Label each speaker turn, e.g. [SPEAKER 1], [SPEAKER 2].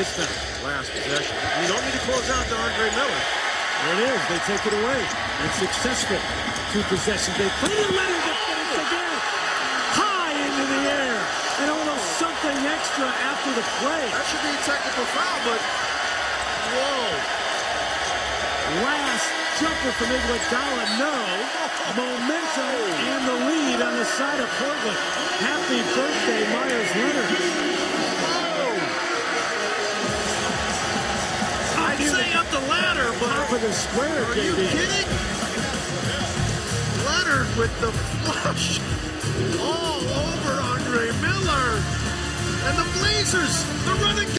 [SPEAKER 1] Last possession. You don't need to close out to Andre Miller.
[SPEAKER 2] There it is. They take it away. It's successful. 2 possessions. They play to let him get finished again. High into the air. And a little something extra after the play.
[SPEAKER 1] That should be a technical foul, but whoa.
[SPEAKER 2] Last jumper from Iguodala. No. Momentum and the lead on the side of Portland. Happy birthday, Myers Leonard.
[SPEAKER 1] I'd say up the ladder, but
[SPEAKER 2] top of the square,
[SPEAKER 1] are you kidding? Leonard with the flush all over Andre Miller. And the Blazers, they're running